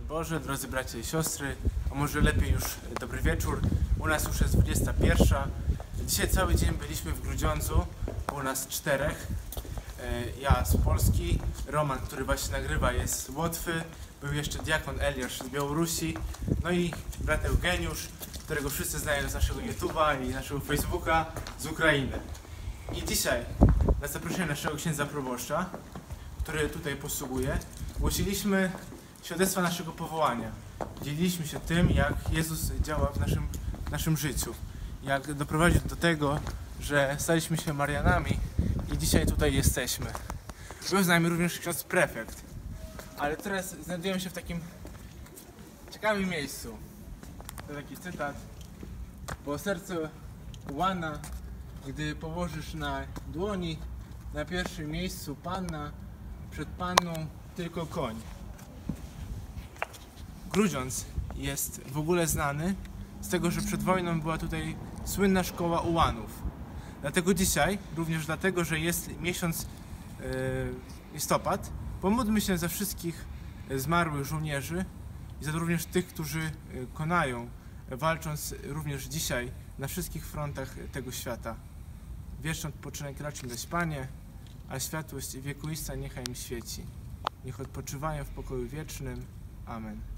Boże, drodzy bracia i siostry, a może lepiej już dobry wieczór. U nas już jest 21. Dzisiaj cały dzień byliśmy w Grudziądzu, u nas 4. Ja z Polski, Roman, który właśnie nagrywa, jest z Łotwy, był jeszcze diakon Eliasz z Białorusi, no i brat Eugeniusz, którego wszyscy znają z naszego YouTube'a i naszego Facebooka, z Ukrainy. I dzisiaj, na zaproszenie naszego księdza proboszcza, który tutaj posługuje, głosiliśmy świadectwa naszego powołania. Dzieliliśmy się tym, jak Jezus działa w naszym życiu. Jak doprowadził do tego, że staliśmy się Marianami i dzisiaj tutaj jesteśmy. Był z nami również ksiądz prefekt. Ale teraz znajdujemy się w takim ciekawym miejscu. To taki cytat. Bo serce łana, gdy położysz na dłoni, na pierwszym miejscu Panna, przed Panną tylko koń. Grudziądz jest w ogóle znany z tego, że przed wojną była tutaj słynna szkoła ułanów. Dlatego dzisiaj, również dlatego, że jest miesiąc listopad, pomódlmy się za wszystkich zmarłych żołnierzy i za również tych, którzy konają, walcząc również dzisiaj na wszystkich frontach tego świata. Wieczny odpoczynek racz im dać, Panie, a światłość wiekuista niechaj im świeci. Niech odpoczywają w pokoju wiecznym. Amen.